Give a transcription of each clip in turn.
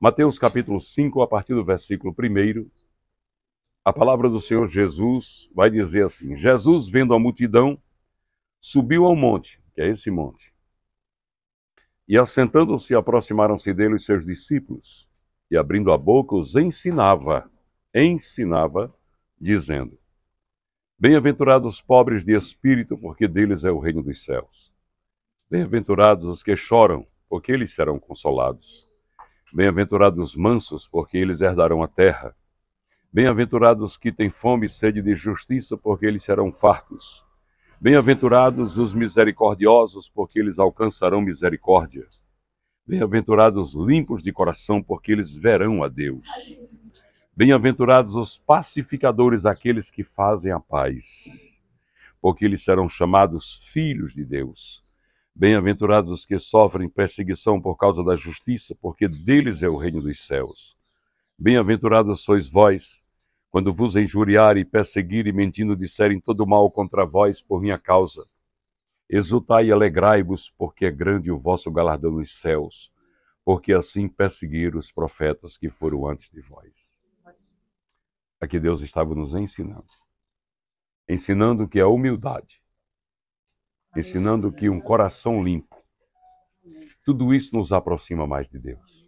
Mateus capítulo 5, a partir do versículo 1, a palavra do Senhor Jesus vai dizer assim: Jesus, vendo a multidão, subiu ao monte, que é esse monte, e assentando-se, aproximaram-se dele os seus discípulos, e abrindo a boca os ensinava, dizendo: Bem-aventurados os pobres de espírito, porque deles é o reino dos céus. Bem-aventurados os que choram, porque eles serão consolados. Bem-aventurados os mansos, porque eles herdarão a terra. Bem-aventurados os que têm fome e sede de justiça, porque eles serão fartos. Bem-aventurados os misericordiosos, porque eles alcançarão misericórdia. Bem-aventurados os limpos de coração, porque eles verão a Deus. Bem-aventurados os pacificadores, aqueles que fazem a paz, porque eles serão chamados filhos de Deus. Bem-aventurados os que sofrem perseguição por causa da justiça, porque deles é o reino dos céus. Bem-aventurados sois vós, quando vos injuriarem e perseguirem, mentindo, disserem todo mal contra vós por minha causa. Exultai e alegrai-vos, porque é grande o vosso galardão nos céus, porque assim perseguiram os profetas que foram antes de vós. Aqui Deus estava nos ensinando que a humildade, ensinando que um coração limpo, tudo isso nos aproxima mais de Deus.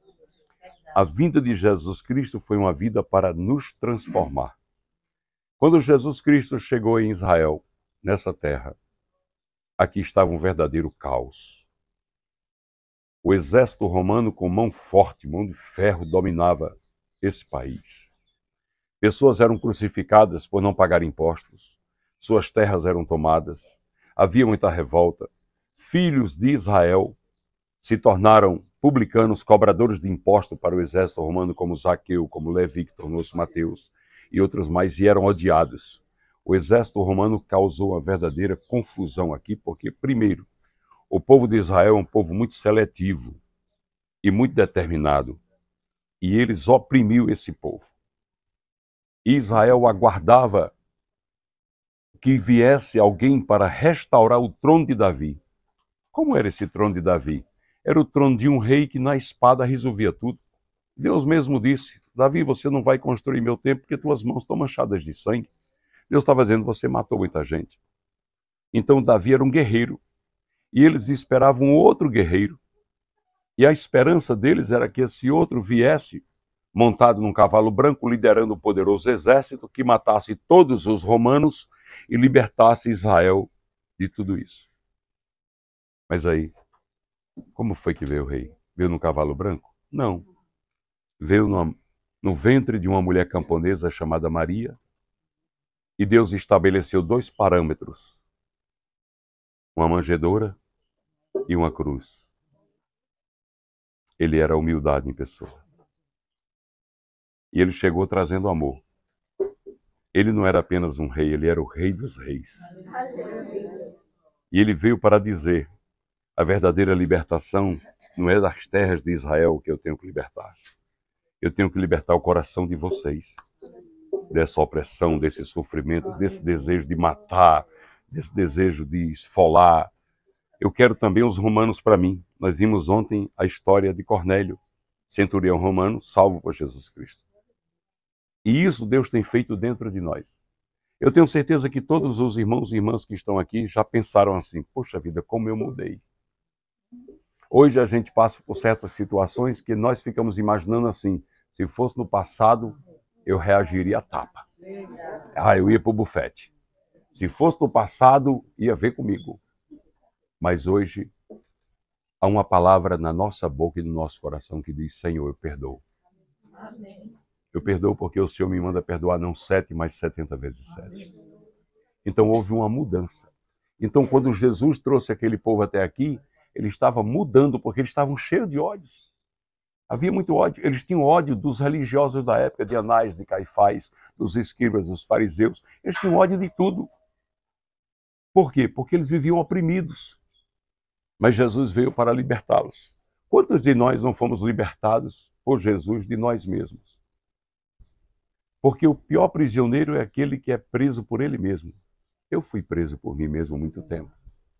A vinda de Jesus Cristo foi uma vida para nos transformar. Quando Jesus Cristo chegou em Israel, nessa terra, aqui estava um verdadeiro caos. O exército romano, com mão forte, mão de ferro, dominava esse país. Pessoas eram crucificadas por não pagar impostos. Suas terras eram tomadas. Havia muita revolta. Filhos de Israel se tornaram publicanos, cobradores de impostos para o exército romano, como Zaqueu, como Levi, que tornou-se Mateus, e outros mais, e eram odiados. O exército romano causou uma verdadeira confusão aqui, porque, primeiro, o povo de Israel é um povo muito seletivo e muito determinado, e eles oprimiu esse povo. Israel aguardava que viesse alguém para restaurar o trono de Davi. Como era esse trono de Davi? Era o trono de um rei que na espada resolvia tudo. Deus mesmo disse: Davi, você não vai construir meu templo porque tuas mãos estão manchadas de sangue. Deus estava dizendo: você matou muita gente. Então Davi era um guerreiro. E eles esperavam outro guerreiro. E a esperança deles era que esse outro viesse montado num cavalo branco, liderando um poderoso exército que matasse todos os romanos e libertasse Israel de tudo isso. Mas aí, como foi que veio o rei? Veio num cavalo branco? Não. Veio no ventre de uma mulher camponesa chamada Maria, e Deus estabeleceu 2 parâmetros: uma manjedoura e uma cruz. Ele era a humildade em pessoa. E ele chegou trazendo amor. Ele não era apenas um rei, ele era o rei dos reis. E ele veio para dizer: a verdadeira libertação não é das terras de Israel que eu tenho que libertar. Eu tenho que libertar o coração de vocês dessa opressão, desse sofrimento, desse desejo de matar, desse desejo de esfolar. Eu quero também os romanos para mim. Nós vimos ontem a história de Cornélio, centurião romano, salvo por Jesus Cristo. E isso Deus tem feito dentro de nós. Eu tenho certeza que todos os irmãos e irmãs que estão aqui já pensaram assim: poxa vida, como eu mudei. Hoje a gente passa por certas situações que nós ficamos imaginando assim: se fosse no passado, eu reagiria a tapa. Eu ia para o bufete. Se fosse no passado, ia ver comigo. Mas hoje, há uma palavra na nossa boca e no nosso coração que diz: Senhor, eu perdoo. Amém. Eu perdoo porque o Senhor me manda perdoar não 7, mas 70 vezes 7. Então houve uma mudança. Então quando Jesus trouxe aquele povo até aqui, ele estava mudando porque eles estavam cheios de ódios. Havia muito ódio. Eles tinham ódio dos religiosos da época, de Anás, de Caifás, dos escribas, dos fariseus. Eles tinham ódio de tudo. Por quê? Porque eles viviam oprimidos. Mas Jesus veio para libertá-los. Quantos de nós não fomos libertados por Jesus de nós mesmos? Porque o pior prisioneiro é aquele que é preso por ele mesmo. Eu fui preso por mim mesmo há muito tempo.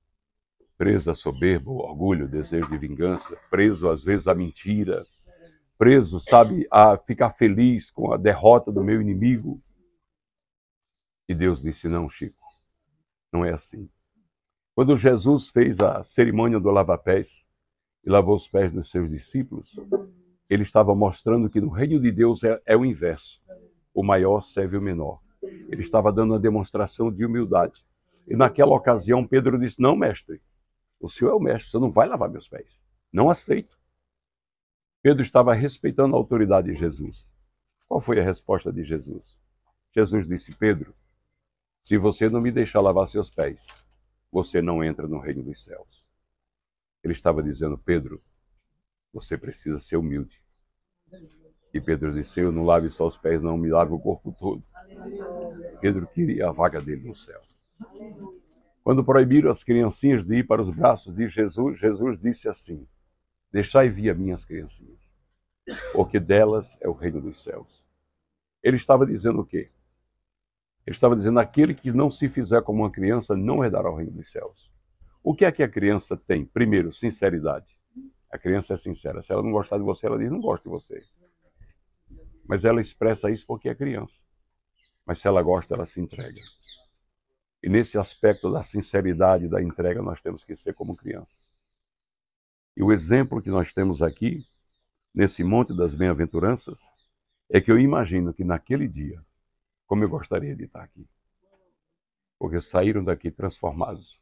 Preso à soberba, ao orgulho, ao desejo de vingança. Preso, às vezes, à mentira. preso, sabe, a ficar feliz com a derrota do meu inimigo. E Deus disse, não, Chico, não é assim. Quando Jesus fez a cerimônia do lava-pés e lavou os pés dos seus discípulos, ele estava mostrando que no reino de Deus é o inverso. O maior serve o menor. Ele estava dando uma demonstração de humildade. E naquela ocasião, Pedro disse, não, mestre, o senhor é o mestre, você não vai lavar meus pés. Não aceito. Pedro estava respeitando a autoridade de Jesus. Qual foi a resposta de Jesus? Jesus disse, Pedro, se você não me deixar lavar seus pés, você não entra no reino dos céus. Ele estava dizendo, Pedro, você precisa ser humilde. E Pedro disse, eu não lave só os pés, não, me lave o corpo todo. Pedro queria a vaga dele no céu. Quando proibiram as criancinhas de ir para os braços de Jesus, Jesus disse assim, deixai vir as minhas criancinhas, porque delas é o reino dos céus. Ele estava dizendo o quê? Ele estava dizendo, aquele que não se fizer como uma criança não herdará o reino dos céus. O que é que a criança tem? Primeiro, sinceridade. A criança é sincera. Se ela não gostar de você, ela diz, não gosto de você. Mas ela expressa isso porque é criança. Mas se ela gosta, ela se entrega. E nesse aspecto da sinceridade e da entrega, nós temos que ser como criança. E o exemplo que nós temos aqui, nesse Monte das Bem-aventuranças, é que eu imagino que naquele dia, como eu gostaria de estar aqui. Porque saíram daqui transformados.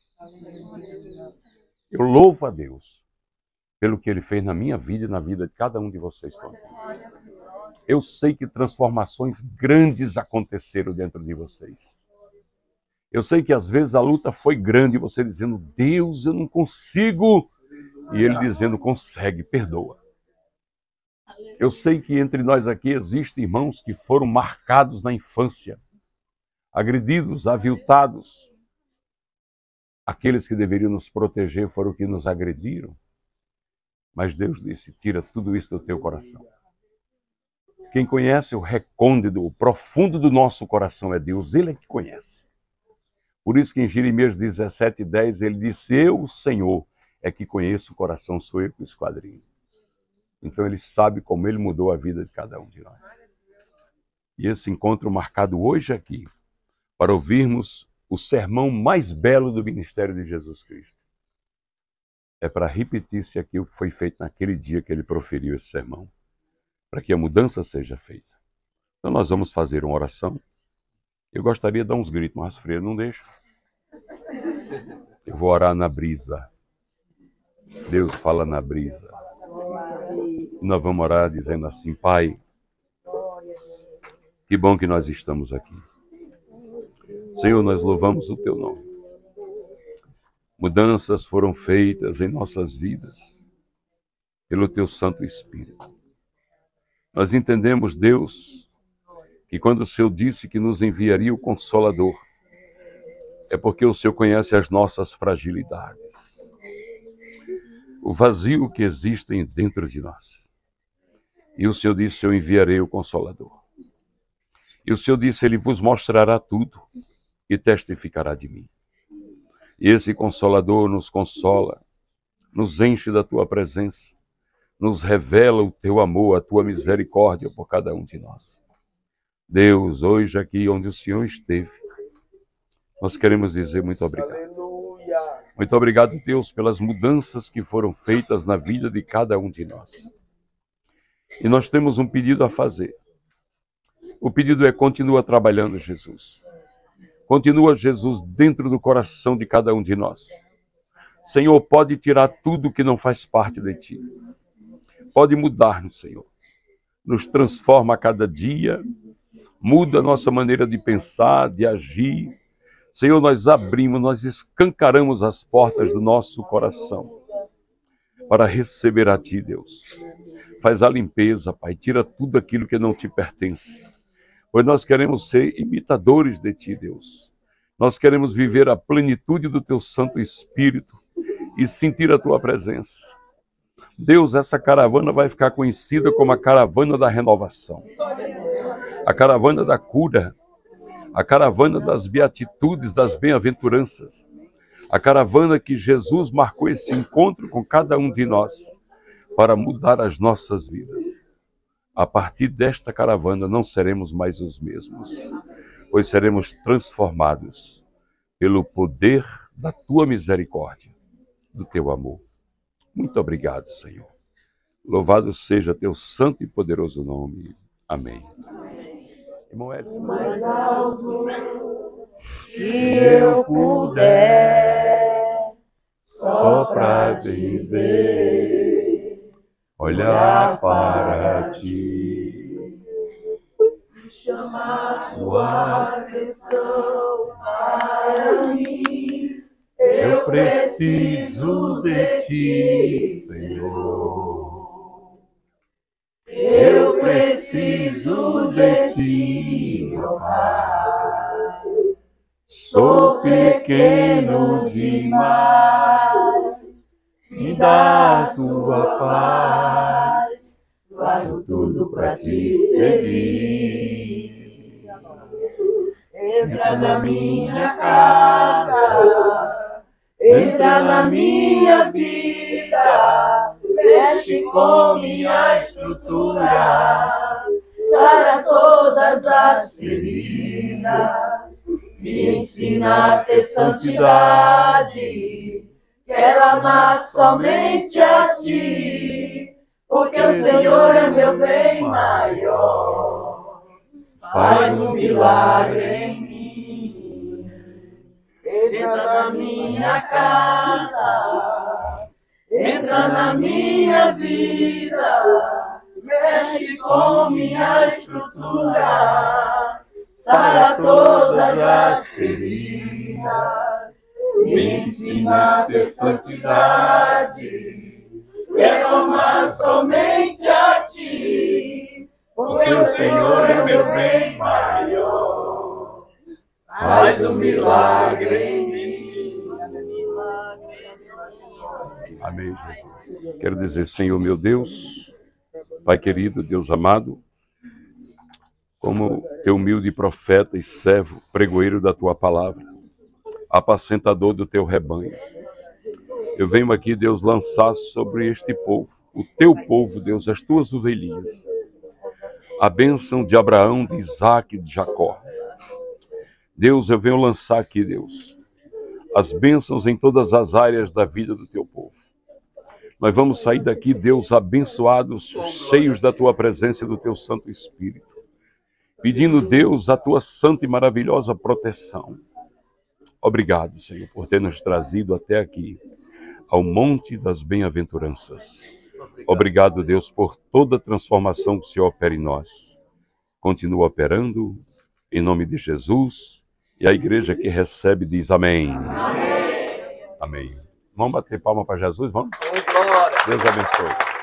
Eu louvo a Deus pelo que Ele fez na minha vida e na vida de cada um de vocês. Eu sei que transformações grandes aconteceram dentro de vocês. Eu sei que às vezes a luta foi grande, você dizendo, Deus, eu não consigo. E Ele dizendo, consegue, perdoa. Eu sei que entre nós aqui existem irmãos que foram marcados na infância, agredidos, aviltados. Aqueles que deveriam nos proteger foram que nos agrediram. Mas Deus disse, tira tudo isso do teu coração. Quem conhece o recôndito, o profundo do nosso coração é Deus, Ele é que conhece. Por isso que em Jeremias 17:10 ele disse, eu, o Senhor, é que conheço o coração, sou eu que o esquadrinho. Então Ele sabe como Ele mudou a vida de cada um de nós. E esse encontro marcado hoje aqui, para ouvirmos o sermão mais belo do ministério de Jesus Cristo, é para repetir-se aquilo que foi feito naquele dia que Ele proferiu esse sermão, para que a mudança seja feita. Então nós vamos fazer uma oração. Eu gostaria de dar uns gritos, mas Freire não deixa. Eu vou orar na brisa. Deus fala na brisa. E nós vamos orar dizendo assim, Pai, que bom que nós estamos aqui. Senhor, nós louvamos o Teu nome. Mudanças foram feitas em nossas vidas pelo Teu Santo Espírito. Nós entendemos, Deus, que quando o Senhor disse que nos enviaria o Consolador, é porque o Senhor conhece as nossas fragilidades, o vazio que existe dentro de nós. E o Senhor disse, eu enviarei o Consolador. E o Senhor disse, Ele vos mostrará tudo e testificará de mim. E esse Consolador nos consola, nos enche da Tua presença, nos revela o Teu amor, a Tua misericórdia por cada um de nós. Deus, hoje aqui onde o Senhor esteve, nós queremos dizer muito obrigado. Aleluia. Muito obrigado, Deus, pelas mudanças que foram feitas na vida de cada um de nós. E nós temos um pedido a fazer. O pedido é, continua trabalhando, Jesus. Continua, Jesus, dentro do coração de cada um de nós. Senhor, pode tirar tudo que não faz parte de Ti. Pode mudar-nos, Senhor. Nos transforma a cada dia. Muda a nossa maneira de pensar, de agir. Senhor, nós abrimos, nós escancaramos as portas do nosso coração para receber a Ti, Deus. Faz a limpeza, Pai. Tira tudo aquilo que não Te pertence. Pois nós queremos ser imitadores de Ti, Deus. Nós queremos viver a plenitude do Teu Santo Espírito e sentir a Tua presença. Deus, essa caravana vai ficar conhecida como a caravana da renovação, a caravana da cura, a caravana das beatitudes, das bem-aventuranças, a caravana que Jesus marcou esse encontro com cada um de nós para mudar as nossas vidas. A partir desta caravana não seremos mais os mesmos, pois seremos transformados pelo poder da tua misericórdia, do teu amor. Muito obrigado, Senhor. Louvado seja teu santo e poderoso nome. Amém. Irmão Edson. Mais alto que eu puder, só pra viver, olhar para ti, chamar sua atenção para mim. Eu preciso de ti, Senhor. Eu preciso de ti, meu Pai. Sou pequeno demais, me dá a tua paz, largo tudo pra te seguir. Entra na minha casa, entra na minha vida, mexe com minha estrutura, sara todas as feridas, me ensina a ter santidade. Quero amar somente a ti, porque o Senhor é meu bem maior. Faz um milagre em mim. Entra na minha casa, entra na minha vida, mexe com minha estrutura, sara todas as feridas, me ensina a ter santidade. Quero amar somente a ti, porque o Senhor é meu bem maior. Faz um milagre em mim. Amém, Jesus. Quero dizer, Senhor meu Deus, Pai querido, Deus amado, como teu humilde profeta e servo, pregoeiro da tua palavra, apacentador do teu rebanho, eu venho aqui, Deus, lançar sobre este povo, o teu povo, Deus, as tuas ovelhinhas, a bênção de Abraão, de Isaac e de Jacó. Deus, eu venho lançar aqui, Deus, as bênçãos em todas as áreas da vida do teu povo. Nós vamos sair daqui, Deus, abençoados, cheios da tua presença e do teu Santo Espírito, pedindo, Deus, a tua santa e maravilhosa proteção. Obrigado, Senhor, por ter nos trazido até aqui, ao Monte das Bem-aventuranças. Obrigado, Deus, por toda a transformação que o Senhor opera em nós. Continua operando, em nome de Jesus, e a igreja que recebe diz amém. Amém. Amém. Vamos bater palma para Jesus, vamos? Deus abençoe.